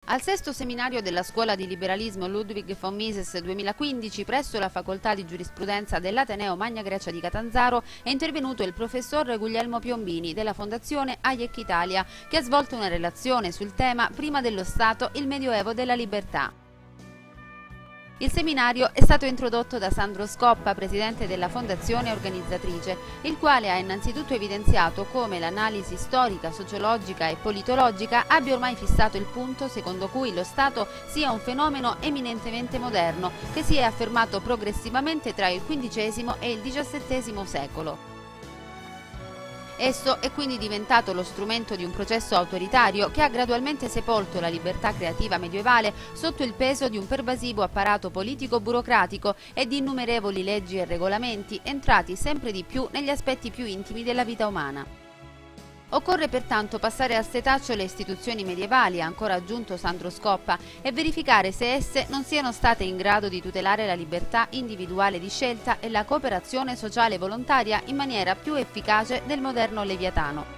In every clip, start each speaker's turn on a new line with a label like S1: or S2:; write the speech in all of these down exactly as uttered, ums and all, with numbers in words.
S1: Al sesto seminario della Scuola di Liberalismo Ludwig von Mises duemilaquindici presso la Facoltà di Giurisprudenza dell'Ateneo Magna Grecia di Catanzaro è intervenuto il professor Guglielmo Piombini della Fondazione Hayek Italia, che ha svolto una relazione sul tema Prima dello Stato, il Medioevo della libertà. Il seminario è stato introdotto da Sandro Scoppa, presidente della fondazione organizzatrice, il quale ha innanzitutto evidenziato come l'analisi storica, sociologica e politologica abbia ormai fissato il punto secondo cui lo Stato sia un fenomeno eminentemente moderno, che si è affermato progressivamente tra il quindicesimo e il diciassettesimo secolo. Esso è quindi diventato lo strumento di un processo autoritario che ha gradualmente sepolto la libertà creativa medievale sotto il peso di un pervasivo apparato politico-burocratico e di innumerevoli leggi e regolamenti entrati sempre di più negli aspetti più intimi della vita umana. Occorre pertanto passare al setaccio le istituzioni medievali, ha ancora aggiunto Sandro Scoppa, e verificare se esse non siano state in grado di tutelare la libertà individuale di scelta e la cooperazione sociale volontaria in maniera più efficace del moderno Leviatano.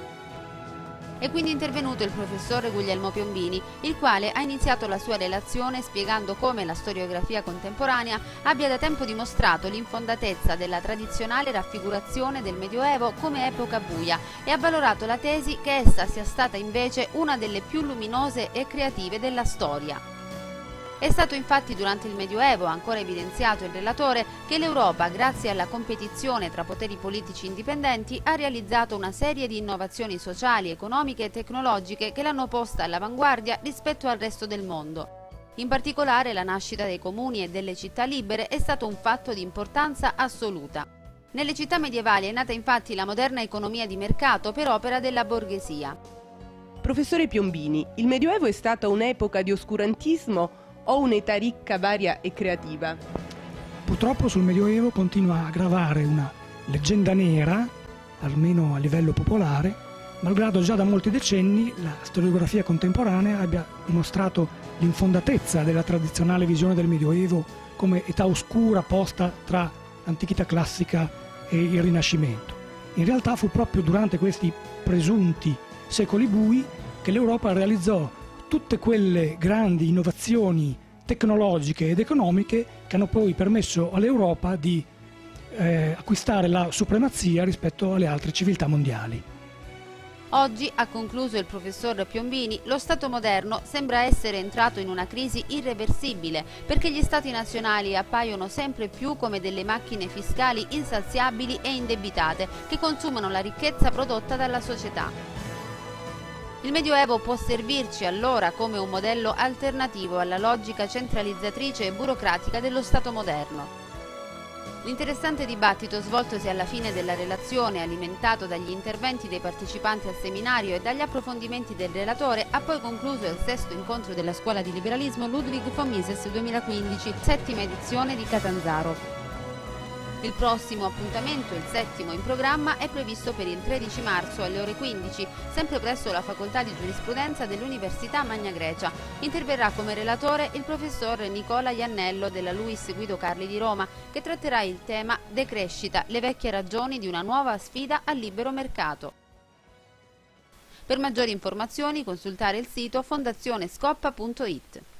S1: È quindi intervenuto il professor Guglielmo Piombini, il quale ha iniziato la sua relazione spiegando come la storiografia contemporanea abbia da tempo dimostrato l'infondatezza della tradizionale raffigurazione del Medioevo come epoca buia e ha valorato la tesi che essa sia stata invece una delle più luminose e creative della storia. È stato infatti durante il Medioevo, ancora evidenziato il relatore, che l'Europa, grazie alla competizione tra poteri politici indipendenti, ha realizzato una serie di innovazioni sociali, economiche e tecnologiche che l'hanno posta all'avanguardia rispetto al resto del mondo. In particolare la nascita dei comuni e delle città libere è stato un fatto di importanza assoluta. Nelle città medievali è nata infatti la moderna economia di mercato per opera della borghesia.
S2: Professore Piombini, il Medioevo è stata un'epoca di oscurantismo o un'età ricca, varia e creativa?
S3: Purtroppo sul Medioevo continua a gravare una leggenda nera, almeno a livello popolare, malgrado già da molti decenni la storiografia contemporanea abbia dimostrato l'infondatezza della tradizionale visione del Medioevo come età oscura posta tra l'antichità classica e il Rinascimento. In realtà fu proprio durante questi presunti secoli bui che l'Europa realizzò tutte quelle grandi innovazioni tecnologiche ed economiche che hanno poi permesso all'Europa di eh, acquistare la supremazia rispetto alle altre civiltà mondiali.
S1: Oggi, ha concluso il professor Piombini, lo Stato moderno sembra essere entrato in una crisi irreversibile perché gli Stati nazionali appaiono sempre più come delle macchine fiscali insaziabili e indebitate che consumano la ricchezza prodotta dalla società. Il Medioevo può servirci allora come un modello alternativo alla logica centralizzatrice e burocratica dello Stato moderno. L'interessante dibattito svoltosi alla fine della relazione, alimentato dagli interventi dei partecipanti al seminario e dagli approfondimenti del relatore, ha poi concluso il sesto incontro della Scuola di Liberalismo Ludwig von Mises duemilaquindici, settima edizione di Catanzaro. Il prossimo appuntamento, il settimo in programma, è previsto per il tredici marzo alle ore quindici, sempre presso la Facoltà di Giurisprudenza dell'Università Magna Grecia. Interverrà come relatore il professor Nicola Iannello della Luis Guido Carli di Roma, che tratterà il tema Decrescita, le vecchie ragioni di una nuova sfida al libero mercato. Per maggiori informazioni consultare il sito fondazionescoppa punto it.